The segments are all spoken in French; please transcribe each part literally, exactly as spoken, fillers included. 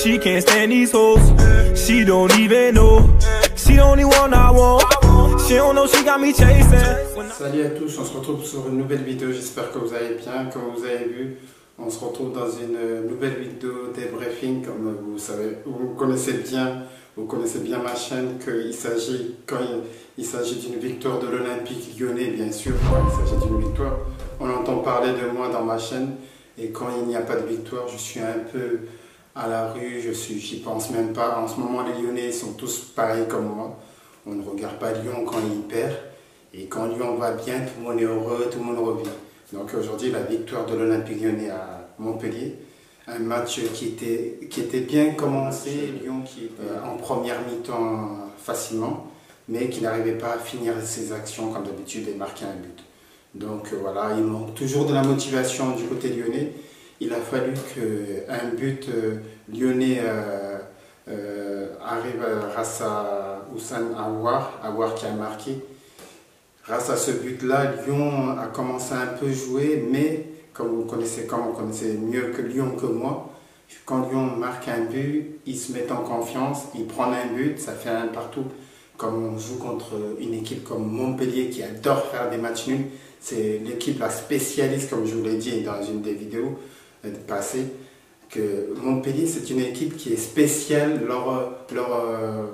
She can't stand these hoes. She don't even know. She the only one I want. She don't know she got me chasing. Salut à tous, on se retrouve sur une nouvelle vidéo. J'espère que vous allez bien. Comme vous avez vu, on se retrouve dans une nouvelle vidéo débriefing. Comme vous savez, vous connaissez bien, vous connaissez bien ma chaîne. Qu'il s'agit quand il, il s'agit d'une victoire de l'Olympique Lyonnais, bien sûr. Quand il s'agit d'une victoire, on entend parler de moi dans ma chaîne. Et quand il n'y a pas de victoire, je suis un peu à la rue, je suis, j'y pense même pas. En ce moment, les Lyonnais sont tous pareils comme moi. On ne regarde pas Lyon quand il perd. Et quand Lyon va bien, tout le monde est heureux, tout le monde revient. Donc aujourd'hui, la victoire de l'Olympique Lyonnais à Montpellier. Un match qui était, qui était bien commencé. Lyon qui était en première mi-temps facilement, mais qui n'arrivait pas à finir ses actions comme d'habitude et marquer un but. Donc euh, voilà, il manque toujours de la motivation du côté lyonnais. Il a fallu qu'un but euh, lyonnais euh, euh, arrive grâce à Houssane Aouar, Aouar qui a marqué. Grâce à ce but-là, Lyon a commencé à un peu jouer, mais comme vous connaissez, comme on connaissait mieux que Lyon que moi, quand Lyon marque un but, ils se mettent en confiance, ils prennent un but, ça fait un partout. Comme on joue contre une équipe comme Montpellier qui adore faire des matchs nuls, c'est l'équipe la spécialiste, comme je vous l'ai dit dans une des vidéos passées, que Montpellier c'est une équipe qui est spéciale, leur, leur,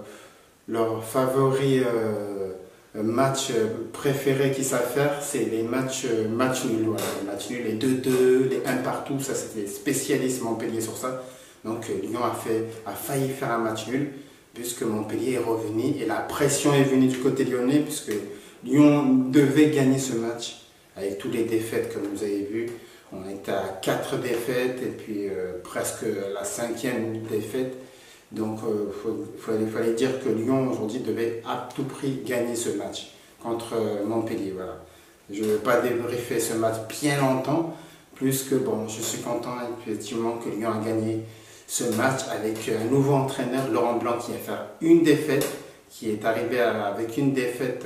leur favori euh, match préféré qu'ils savent faire, c'est les matchs, matchs nuls, voilà, les matchs nuls, les deux deux, les un partout, ça c'est les spécialistes Montpellier sur ça. Donc Lyon a, fait, a failli faire un match nul, puisque Montpellier est revenu et la pression est venue du côté lyonnais, puisque Lyon devait gagner ce match avec toutes les défaites comme vous avez vu. On était à quatre défaites et puis euh, presque la cinquième défaite. Donc il euh, fallait, fallait dire que Lyon aujourd'hui devait à tout prix gagner ce match contre euh, Montpellier. Voilà. Je ne vais pas débriefer ce match bien longtemps, plus que bon, je suis content effectivement que Lyon a gagné ce match avec un nouveau entraîneur, Laurent Blanc, qui a fait une défaite, qui est arrivé à, avec une défaite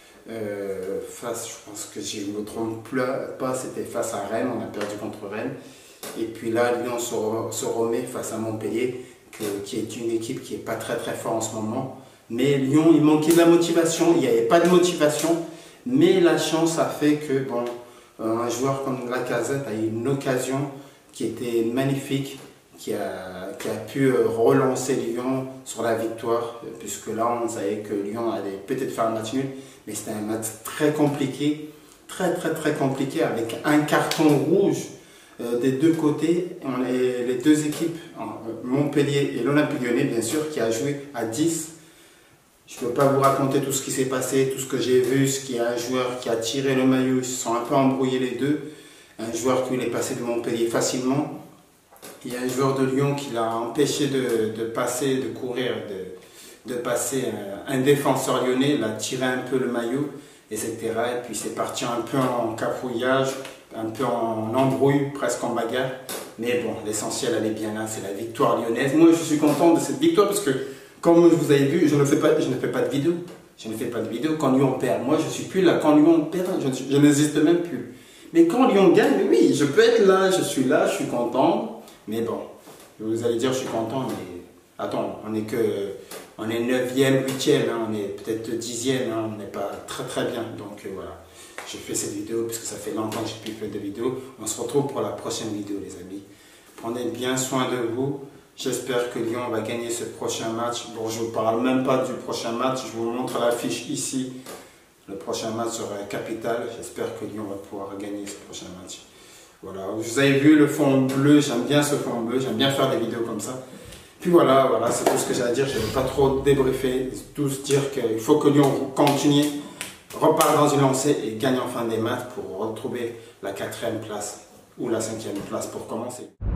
euh, face, je pense que si je ne me trompe pas, c'était face à Rennes, on a perdu contre Rennes. Et puis là, Lyon se, se remet face à Montpellier, que, qui est une équipe qui n'est pas très très forte en ce moment. Mais Lyon, il manquait de la motivation, il n'y avait pas de motivation, mais la chance a fait que bon, un joueur comme Lacazette a eu une occasion qui était magnifique, Qui a, qui a pu relancer Lyon sur la victoire, puisque là on savait que Lyon allait peut-être faire un match nul, mais c'était un match très compliqué, très très très compliqué, avec un carton rouge euh, des deux côtés. On est les deux équipes, Montpellier et l'Olympique Lyonnais bien sûr, qui a joué à dix. Je ne peux pas vous raconter tout ce qui s'est passé, tout ce que j'ai vu, ce qu'il y a un joueur qui a tiré le maillot, ils se sont un peu embrouillés les deux, un joueur qui voulait passer de Montpellier facilement. Il y a un joueur de Lyon qui l'a empêché de, de passer, de courir, de, de passer. Un, un défenseur lyonnais l'a tiré un peu le maillot, et cetera. Et puis c'est parti un peu en cafouillage, un peu en embrouille, presque en bagarre. Mais bon, l'essentiel elle est bien là, c'est la victoire lyonnaise. Moi je suis content de cette victoire parce que, comme vous avez vu, je ne fais pas, je ne fais pas de vidéo. Je ne fais pas de vidéo quand Lyon perd. Moi je suis plus là. Quand Lyon perd, je, je n'existe même plus. Mais quand Lyon gagne, oui, je peux être là, je suis là, je suis content. Mais bon, vous allez dire je suis content, mais attends, on est que, on est neuvième, huitième, hein, on est peut-être dixième, hein, on n'est pas très très bien. Donc euh, voilà, je fais cette vidéo parce que ça fait longtemps que j'ai plus fait de vidéo. On se retrouve pour la prochaine vidéo les amis. Prenez bien soin de vous. J'espère que Lyon va gagner ce prochain match. Bon, je ne vous parle même pas du prochain match, je vous montre l'affiche ici. Le prochain match sera capital. J'espère que Lyon va pouvoir gagner ce prochain match. Voilà, vous avez vu le fond bleu, j'aime bien ce fond bleu, j'aime bien faire des vidéos comme ça. Puis voilà, voilà, c'est tout ce que j'ai à dire, je ne vais pas trop débriefer, tous dire qu'il faut que Lyon continue, repart dans une lancée et gagne enfin des matchs pour retrouver la quatrième place ou la cinquième place pour commencer.